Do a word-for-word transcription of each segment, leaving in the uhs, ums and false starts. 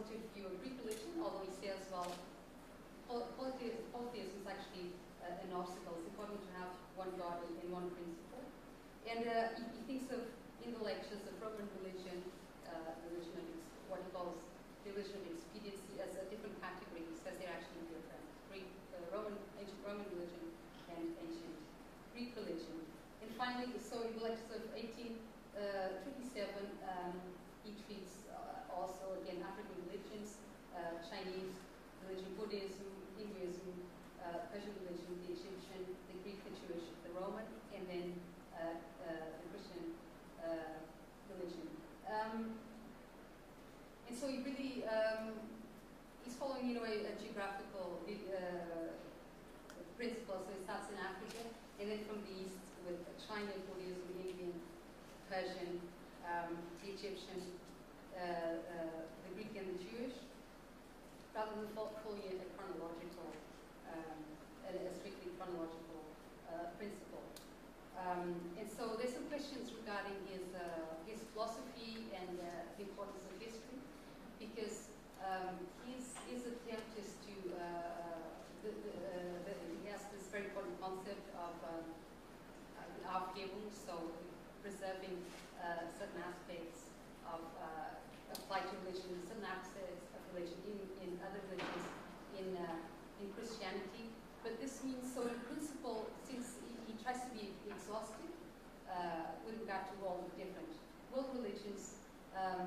positive view of Greek religion, although he says, well, polytheism, polytheism is actually uh, an obstacle. It's important to have one God and one principle. And uh, he, he thinks of, in the lectures, of Roman religion, uh, religion of what he calls religion of expediency, as a different category. He says they're actually different. Greek, uh, Roman, ancient Roman religion and ancient Greek religion. And finally, so in the lectures of eighteen twenty-seven, um, he treats uh, also, again, African religions, uh, Chinese religion, Buddhism, Hinduism, uh, Persian religion, the Egyptian, the Greek, the Jewish, the Roman, and then uh, uh, the Christian uh, religion. Um, and so he really, um, he's following, you know, a, a geographical uh, principle. So he starts in Africa, and then from the east with China, Buddhism, Indian, Persian, um, the Egyptian, uh, uh, the Greek, and the Jewish, rather than fully a chronological, um, a, a strictly chronological uh, principle. Um, and so there's some questions regarding his uh, his philosophy and uh, the importance of history, because um, his his attempt is to uh, the, the, uh, the, he has this very important concept of um, uh, Aufhebung, so preserving uh, certain aspects of uh, applied to religion, certain aspects of religion in, in other religions, in uh, in Christianity. But this means, so in principle, since he, he tries to be exhaustive uh, with regard to all the different world religions, um,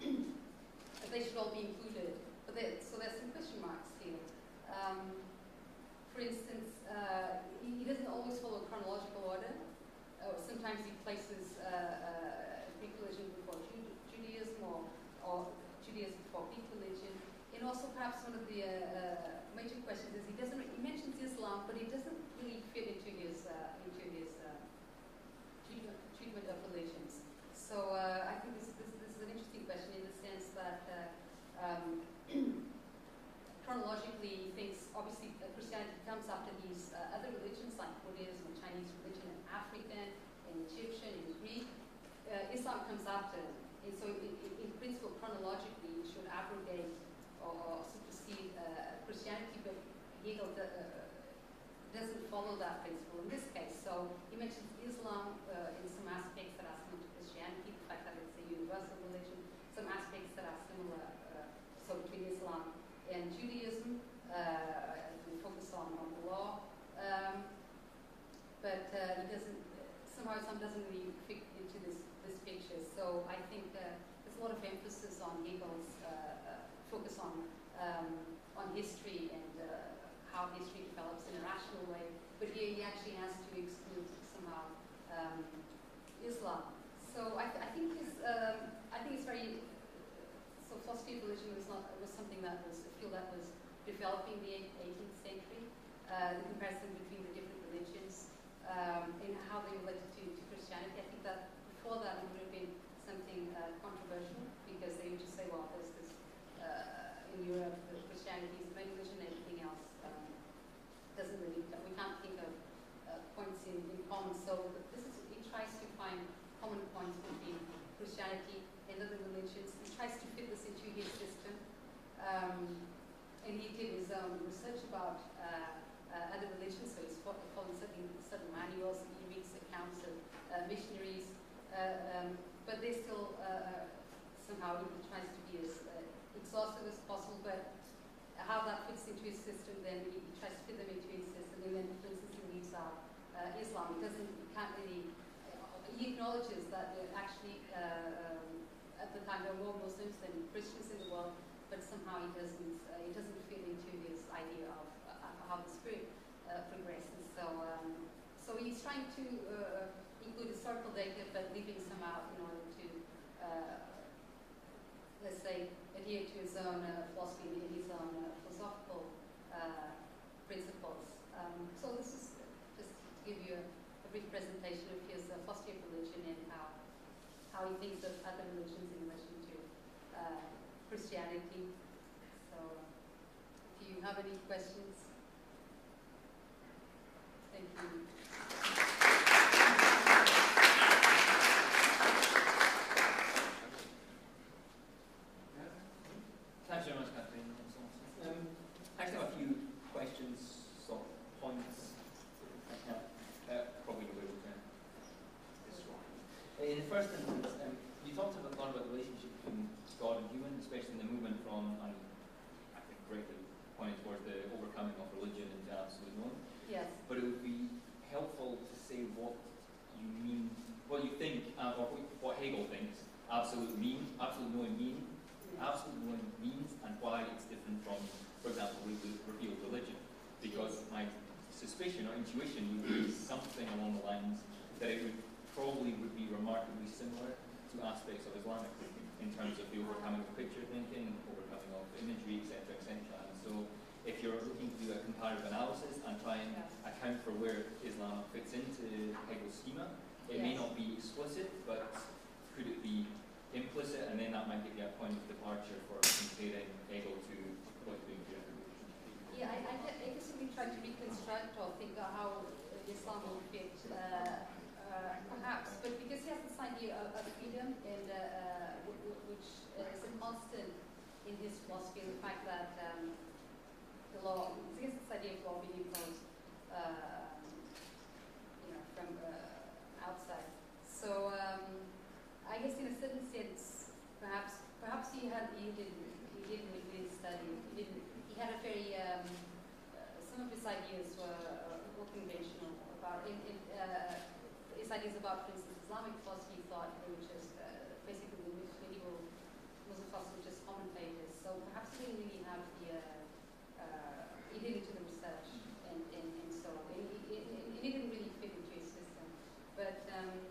they should all be included. But there, so there's some question marks here. Um, for instance, uh, he, he doesn't always follow chronological order. Uh, sometimes he places uh, uh, Greek religion before Ju Judaism, or, or Judaism before Greek religion. And also, perhaps one of the uh, uh, major questions is he doesn't. He mentions Islam, but it doesn't really fit into his uh, into his uh, treatment, treatment of religions. So uh, I think this, this this is an interesting question in the sense that uh, um, chronologically, he thinks obviously uh, Christianity comes after these uh, other religions like Buddhism, Chinese religion, and African, and Egyptian, and Greek. Uh, Islam comes after, and so in, in, in principle, chronologically, it should abrogate or, or supersede uh, Christianity, but Hegel uh, doesn't follow that principle in this case. So he mentions Islam uh, in some aspects that are similar to Christianity, the fact that it's a universal religion, some aspects that are similar, uh, so between Islam and Judaism, uh, we focus on, on the law, um, but uh, he doesn't, somehow Islam doesn't really fit into this, this picture. So I think uh, there's a lot of emphasis on Hegel's uh, uh, focus on um, on history and uh, how history develops in a rational way. But here he actually has to exclude somehow um, Islam. So I, th I think his, um, I think it's very. So philosophy of religion was not was something that was a field that was developing in the eighteenth century. Uh, the comparison between the different religions um, and how they related to, to Christianity. I think that before that it would have been something uh, controversial, because they would just say, well, there's this uh, in Europe, the Christianity is the main religion, and everything else um, doesn't really. We can't think of uh, points in, in common. So this is he tries to find common points between Christianity and other religions. He tries to fit this into his system, um, and he did his own research about uh, uh, other religions. So he's following certain, certain manuals, he reads accounts of uh, missionaries, uh, um, but they still uh, somehow he tries to be as uh, exhaustive as possible. But how that fits into his system, then he, he tries to fit them into his system. And then, for instance, he leaves out uh, Islam. He doesn't, he can't really. He acknowledges that uh, actually, uh, um, at the time, there were more Muslims than Christians in the world, but somehow he doesn't, uh, he doesn't fit into his idea of uh, how the spirit uh, progresses. So, um, so he's trying to uh, include historical data, but leaving some out in order to, uh, let's say, adhere to his own uh, philosophy and his own uh, philosophical uh, principles. Um, so this is just to give you a a brief presentation of his uh, philosophy of religion and how how he thinks of other religions in relation to uh, Christianity. So, if you have any questions, thank you. Thank Thanks very much, Catherine. Um, I actually have a few questions, sort of points. Uh, uh, probably you'll be able to this one. In the first instance, um, you talked about, a lot about the relationship between God and human, especially in the movement from, and I think correctly, pointing towards the overcoming of religion into absolute knowing. Yes. But it would be helpful to say what you mean, what you think, uh, or what Hegel thinks absolute mean, absolute knowing mean, absolute knowing means, and why it's different from, for example, re revealed religion. Because my suspicion or intuition would be something along the lines that it would probably would be remarkably similar to aspects of Islamic thinking in terms of the overcoming of picture thinking, overcoming of imagery, et cetera, et cetera. And so, if you're looking to do a comparative analysis and try and account for where Islam fits into Hegel's schema, it yes. may not be explicit, but could it be implicit, and then that might give you a point of departure for comparing Hegel to what being the revolution. Yeah, I, I, I guess we try to reconstruct or think of how Islam will fit, uh, uh, perhaps, but because he has this idea of, of freedom, and uh, uh, which is a constant in his philosophy, and the fact that um, the law, he has this idea of law being imposed, uh, you know, from uh, outside. So. Um, I guess in a certain sense, perhaps perhaps he had he didn't he didn't really study. He didn't. He had a very um, uh, some of his ideas were uh, more conventional about in, in, uh, his ideas about, for instance, Islamic philosophy. He thought they were just uh, basically the medieval Muslim philosophy were just commentators. So perhaps he didn't really have the uh, uh, he didn't do the research and and, and so on. And he, he, he didn't really fit into his system, but. Um,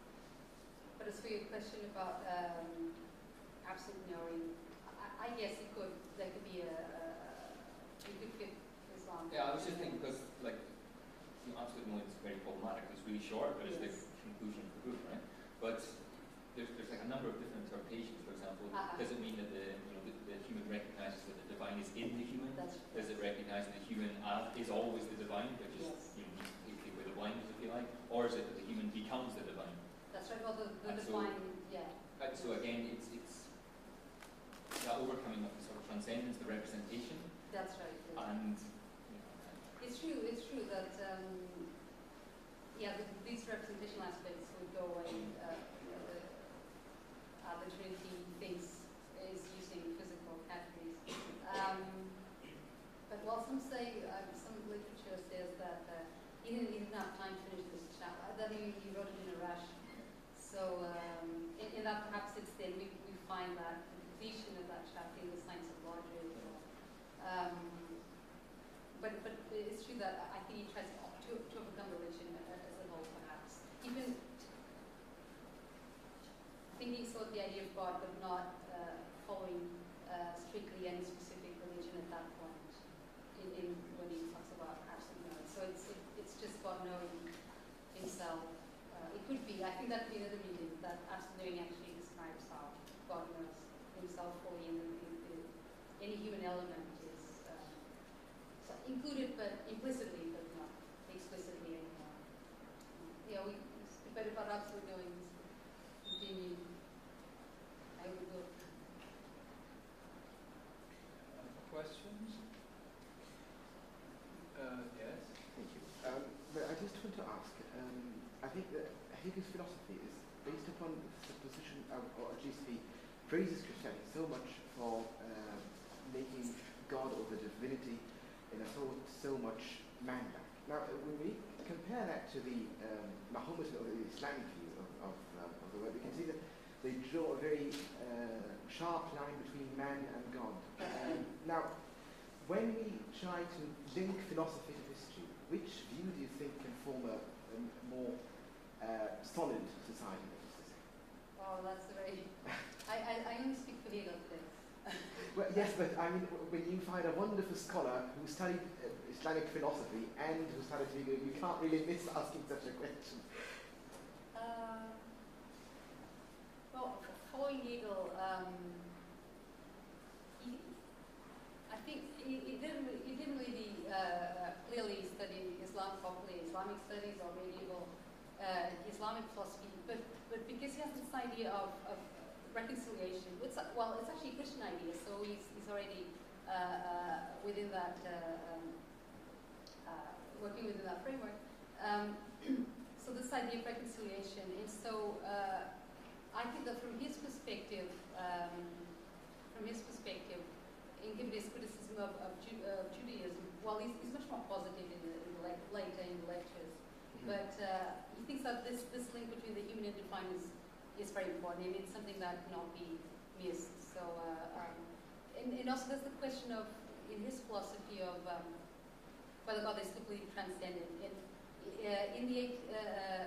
But as for your question about um, absolute knowing, I, I guess it could, there could be a, a, a good fit Islam. Yeah, I was just thinking because, like, you know, absolute knowing is very problematic. It's really short, but it's yes. the conclusion of the book, right? But there's, there's like a number of different interpretations. For example, uh-huh. does it mean that the you know the, the human recognizes that the divine is in the human? That's does it recognize that the human uh, is always the divine, but just yes. you know needs to take away the blindness, if you like, or is it that the human becomes the divine? That's right. Well, the, the divine, so, yeah. Uh, so again, it's it's that overcoming of the sort of transcendence, the representation. That's right. Yeah. And you know, it's true. It's true that um, yeah, the, these representational aspects would go away. Uh, you know, the, uh, the Trinity thinks is using physical categories. Um, but while some say, uh, some literature says that uh, he didn't even have time to finish this chapter. That he, he wrote it in a rush. So, um, in, in that perhaps it's then we, we find that the completion of that chapter in the science of logic. Um, but but it's true that I think he tries to, to, to overcome religion as a whole, perhaps. Even thinking sort of the idea of God, but not uh, following uh, strictly any specific religion at that point. In, in when he talks about absolute knowledge, so it's it, it's just God knowing himself. It could be, I think that would be another meaning, that absolute knowing actually describes how God knows himself fully, and the, the, any human element is uh, so included, but implicitly, but not explicitly anymore. Yeah, we debate about absolute knowing is continued. I would go. Questions? Uh, yes? Thank you. Um, but I just want to ask, um, I think that Hegel's philosophy is based upon the supposition, of, or at least he praises Christianity so much for uh, making God or the divinity in a thought so much man-like. Now, uh, when we compare that to the um, Mahometan or the Islamic view of, of, um, of the word, we can see that they draw a very uh, sharp line between man and God. Um, now, when we try to link philosophy to history, which view do you think can form a, a more uh, solid society? Oh, that's very. I, I, I only speak for Hegel today. Well, yes, but I mean, when you find a wonderful scholar who studied uh, Islamic philosophy and who studied Hegel, you can't really miss asking such a question. Uh, well, following Hegel, um, he, I think he, he didn't he didn't really uh, clearly study Islam properly, Islamic studies or medieval uh, Islamic philosophy, but but because he has this idea of, of reconciliation, it's, well, it's actually a Christian idea, so he's, he's already within that, uh, um, uh, working within that framework. Um, so this idea of reconciliation, and so uh, I think that from his perspective, um, from his perspective, in giving his criticism of, of Ju uh, Judaism, well, he's, he's much more positive in the, in the le later in the lectures, mm-hmm. but uh, he thinks that this, this link between the human and divine is, is very important, and it's something that cannot be missed. So, uh, um, and, and also there's the question of, in his philosophy of um, whether God is completely transcendent. And, uh, in the eight, uh,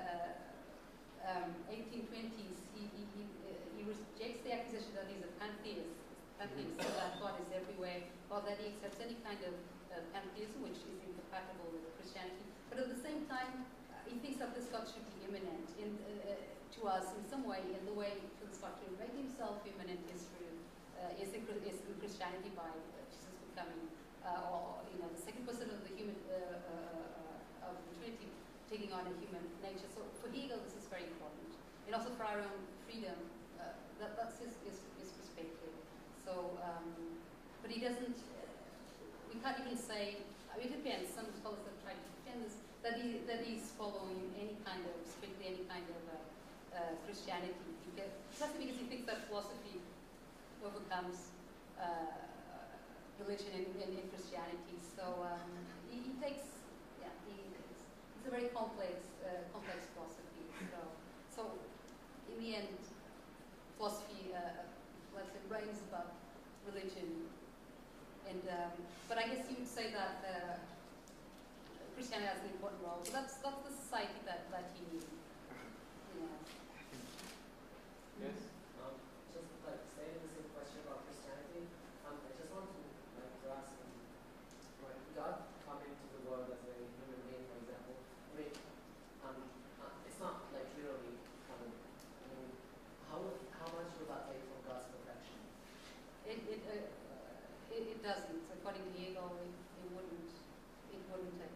uh, um, eighteen twenties, he, he, he, uh, he rejects the accusation that he's a pantheist, pantheist, so that God is everywhere, or that he accepts any kind of uh, pantheism which is incompatible with Christianity. But at the same time, uh, he thinks that this God should be immanent in, uh, to us in some way, and the way for this God to make himself immanent is through uh, is, in, is through Christianity by uh, Jesus becoming, uh, or you know, the second person of the human uh, uh, of the Trinity taking on a human nature. So for Hegel, this is very important, and also for our own freedom. Uh, that, that's his, his, his perspective. So, um, but he doesn't. Uh, we can't even say. I mean, it depends. Some scholars have tried to defend this, that he that he's following any kind of strictly any kind of uh, uh, Christianity, because especially because he thinks that philosophy overcomes uh, religion and, and, and Christianity. So um, he, he takes. Yeah, he, it's, it's a very complex uh, complex philosophy. So so in the end, philosophy, uh, let's say, reigns above religion. And um, but I guess you would say that uh, Christianity has an important role. So that's that's the society that that he, you know. Yes. Um, just like staying in the same question about Christianity, um, I just want to like to ask, um, like God coming into the world as a human being, for example. I mean, um, uh, it's not like literally coming. I mean, how how much would that take from God's perfection? It it, uh, it it doesn't. According to Hegel, it, it wouldn't it wouldn't take.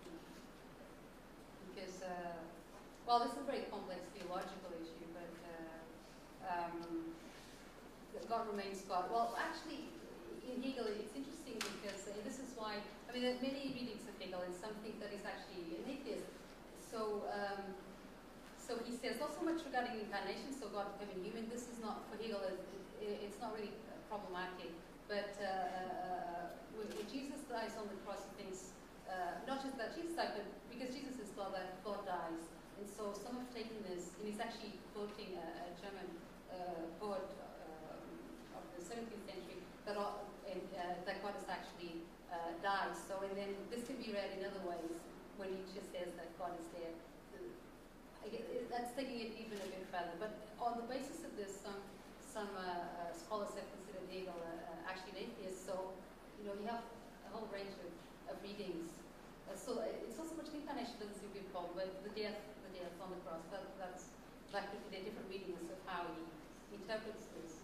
Because uh, well, this is a very complex theological issue, but uh, um, God remains God. Well, actually, in Hegel, it's interesting because uh, this is why I mean, there are many readings of Hegel, and some think that he's actually an atheist. So. Um, So he says not so much regarding incarnation, so God becoming human. This is not for Hegel. It, it, it's not really uh, problematic. But uh, uh, when, when Jesus dies on the cross, he thinks uh, not just that Jesus died, but because Jesus is God, that God dies. And so some have taken this, and he's actually quoting a, a German uh, poet uh, of the seventeenth century that all, and, uh, that God has actually uh, died. So and then this can be read in other ways when he just says that God is there. That's taking it even a bit further. But on the basis of this, some some uh, uh, scholars have considered Hegel uh, uh, actually an atheist. So, you know, you have a whole range of, of readings. Uh, so it's not so much the incarnation doesn't seem to be a problem, but the death, the death on the cross, that, that's, that could be the different readings of how he interprets this.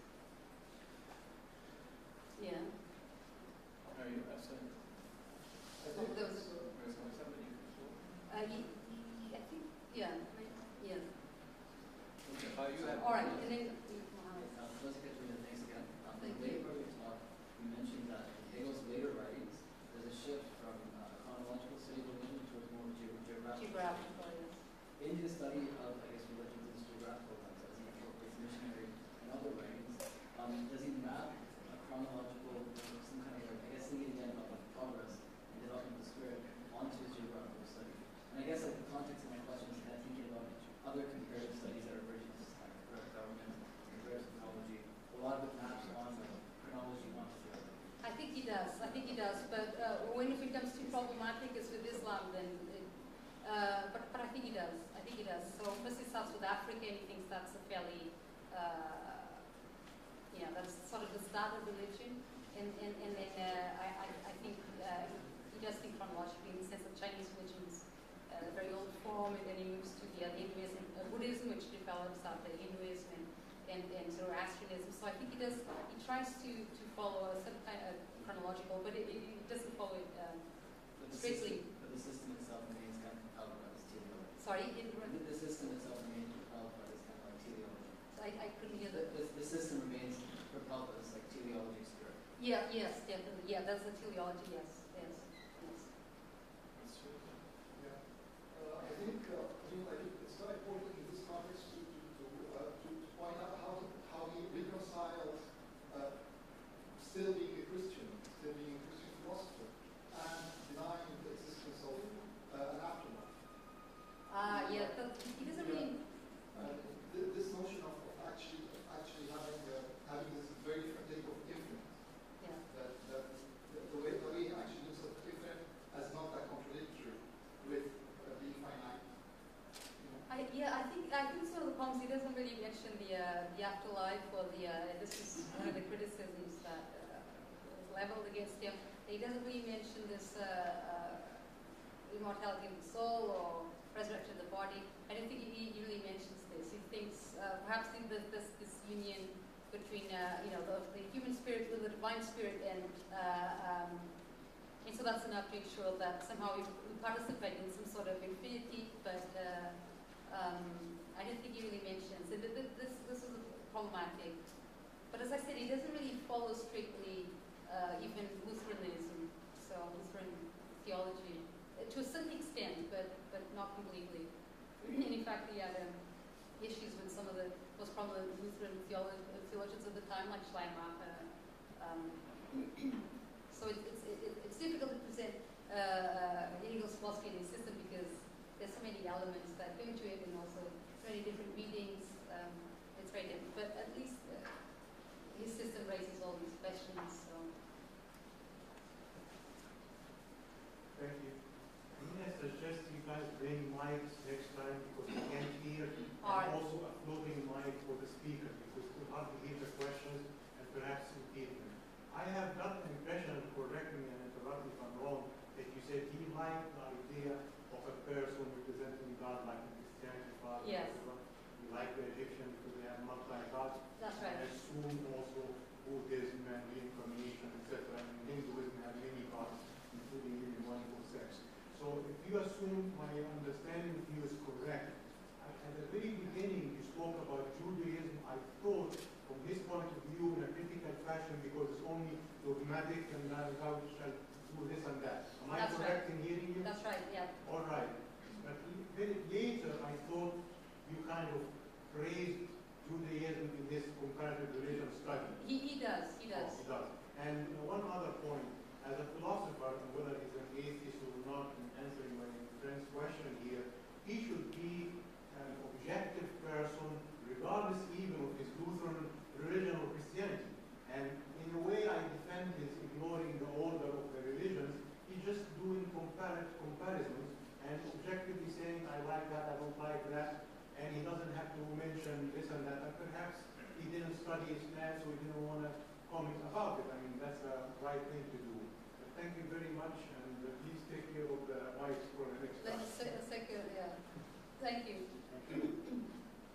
Yeah. Are you asking? I Oh, think there was- there's somebody before. Uh, he, he, I think, yeah, yeah. Okay. Are you All right, and then Mohammed. Uh, let's get to the next again. Um, Thank the you. later you talk, you mentioned that in Hegel's later writings, there's a shift from uh, chronological study of religion towards more ge geographical. Geographical, yes. In his study of, I guess, religion in this geographical lens, as he incorporates missionary and other writings, um, does he map a chronological, some kind of, like, I guess, thinking again about like, progress and development of the spirit onto his geographical study? And I guess, like, the context of my question is kind of thinking about other comparative studies that are emerging in society, like government, comparative technology. A lot of it maps on like, chronology onto theology. I think he does. I think he does. But uh, when it becomes too problematic, as with Islam, then. It, uh, but but I think he does. I think he does. So first he starts with Africa, and he thinks that's a fairly, uh, yeah, that's sort of the start of religion. And and and then uh, I, I I think uh, he does think chronologically in the sense that Chinese religion's uh, very old form, and then he moves to the uh, Hinduism, uh, Buddhism, which develops after Hinduism and, and, and Zoroastrianism. So I think he does, he tries to, to follow a some kind of chronological, but it, it doesn't follow it um, But the strictly. system, but the system itself remains kind of compelled by this teleology. Sorry, it, The, the system itself remains propelled by this kind of like teleology. I, I couldn't hear The, that. the, the system remains propelled by this like teleology spirit. Yeah, yes, definitely. Yeah, that's the teleology, yes, yes, yes. Yeah. Uh, I think, uh, I mean, I think it's very important in this context to, to, to, uh, to, to point out how, to, how he reconciles uh, still being a Christian, still being a Christian philosopher, and denying the existence of uh, an afterlife. Ah, yeah, but he doesn't really. Uh, th this notion of, of actually, of actually having, uh, having this very different take of infinite, Yeah. that, that the, the way the way he actually looks at infinite as not that contradictory with uh, being finite. You know? I, yeah, I think I think some of the poems he doesn't really mention the uh, the afterlife or the uh, this is one of the criticisms that uh, was leveled against him. He doesn't really mention this uh, uh, immortality of the soul or resurrection of the body. I don't think he, he really mentions this. He thinks uh, perhaps in the, this this union between uh, you know the, the human spirit with the divine spirit, and uh, um, and so that's enough to ensure that somehow we, we participate in some sort of infinity, but. Uh, Um, I don't think he really mentions it. This, this, this is problematic. But as I said, he doesn't really follow strictly uh, even Lutheranism, so Lutheran theology, uh, to a certain extent, but, but not completely. And in fact, he had um, issues with some of the most prominent Lutheran theolo theologians of the time, like Schleiermacher. Um, so it, it's, it, it's difficult to present uh, Hegel's philosophy in his system because there's so many elements that go into it, and also so many different readings. Um, it's very different, but at least uh, his system raises all these questions. So. Thank you. May I suggest you guys bring mics next time because we can't hear, All right. and also a floating mic for the speaker because we hardly hear the questions and perhaps repeat them. I have got the impression, correct me and interrupt me if I'm wrong, that you said he liked the idea of a person representing God like in Christianity, Father, Yes. you like the Egyptian because they have multi-gods. That's right. I assume also Buddhism and reincarnation, et cetera. And Hinduism have many gods, including even one for sex. So if you assume my understanding of you is correct, I, at the very beginning you spoke about Judaism, I thought from this point of view in a critical fashion because it's only dogmatic and now how we shall do this and that. Am I That's correct right. in hearing you? That's right, yeah. All right. But very later, I thought you kind of praised Judaism in this comparative religion study. He, he does, he does. Oh, he does. And uh, one other point, as a philosopher, and whether he's an atheist or not, in answering my friend's question here, he should be an objective person, regardless even of his Lutheran religion or Christianity. And in a way, I defend his ignoring the order of the religions. He's just doing compar comparisons and objectively saying, I like that, I don't like that, and he doesn't have to mention this and that. And perhaps he didn't study Islam, so he didn't want to comment about it. I mean, that's the right thing to do. But thank you very much, and uh, please take care of the mics for the next time. Let's say, let's say good, yeah. Thank you. Thank you.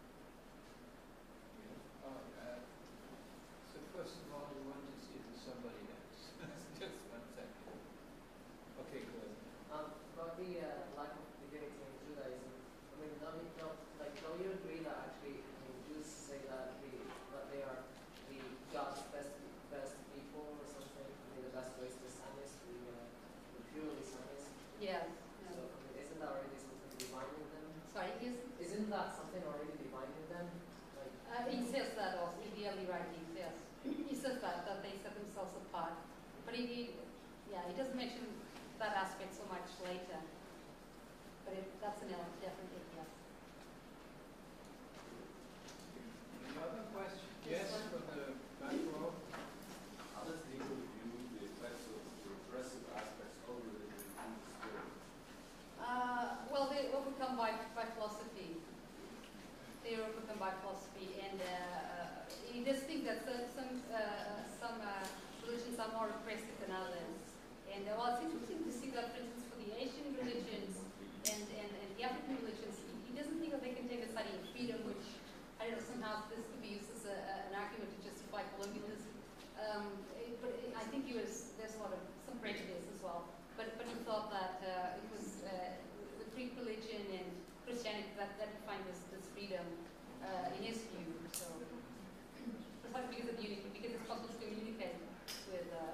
Uh, uh, so first of all, we want to see if there's somebody else. Just one second. Okay, go ahead. Um, about the uh, lack of divinity in Judaism, I mean, I mean, no, like, do you agree that actually, I mean, Jews say that the that they are the God's best best people or something? I mean, the best race, the Samites, the, uh, the purely Samites. Yes. So, I mean, isn't that already something divine in them? Sorry, he's, Isn't that something already divine in them? Like, uh, he says that also, ideally right, he says. He says that, that they set themselves apart. But he, he yeah, he doesn't mention that aspect so much later. But it, that's an element, definitely, yes. Any other question? Yes, Yes, sir. from the back row. How does Hegel view the effects of repressive aspects of religion in the spirit? Uh, well, they overcome by, by philosophy. They are overcome by philosophy, and uh, he does think that some some, uh, some uh, religions are more repressive than others. And uh, well, it's interesting to see that, for instance, for the Asian religions and, and, and the African religions, he, he doesn't think that they can take a study of freedom, which I don't know, somehow this could be used as a, an argument to justify colonialism. Um, it, but it, I think he was, there's a lot of, some prejudice as well. But, but he thought that uh, it was uh, the Greek religion and Christianity that, that defined this, this freedom uh, in his view. So, precisely because of unity, because it's possible to communicate with uh,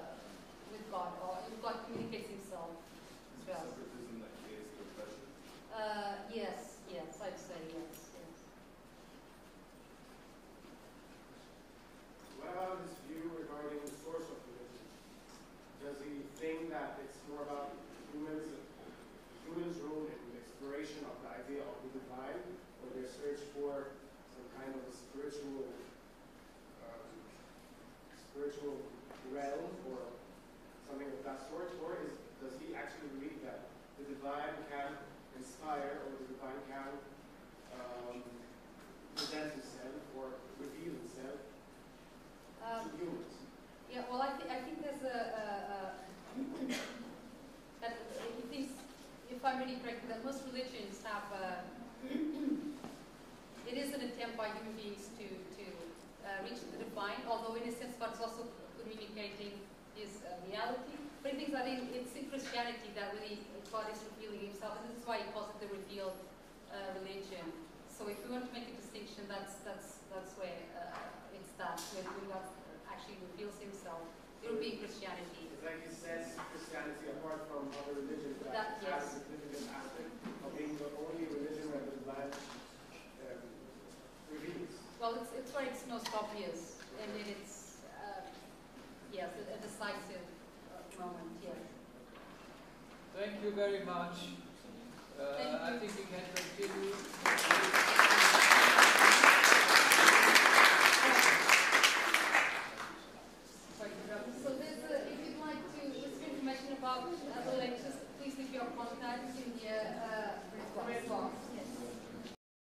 communicates himself as well. Separatism that creates the oppression? Uh, yes, yes, I'd say yes, yes. What about his view regarding the source of religion? Does he think that it's more about humans, humans' role in the exploration of the idea of the divine, or their search for some kind of a spiritual, um, spiritual realm, or something of that sort? Or is, does he actually believe that the divine can inspire, or the divine can um, present himself or reveal himself Um, to humans? Yeah, well, I, th I think there's a, a, a that he thinks, if I'm really correct, that most religions have a, it is an attempt by human beings to, to uh, reach the divine, although in a sense, but it's also communicating his uh, reality. But he thinks that in, it's in Christianity that really God is revealing himself, and this is why he calls it the revealed uh, religion. So if we want to make a distinction, that's, that's, that's where uh, it's that, when, when God actually reveals himself. It will be Christianity. It's like he says Christianity, apart from other religions, That- that, has yes. a significant aspect of being the only religion where the divine um, reveals. Well, it's, it's where it's most obvious, and then it's, uh, yes, a, a decisive uh, moment, yes. Thank you very much. Uh, Thank you. I think we can continue.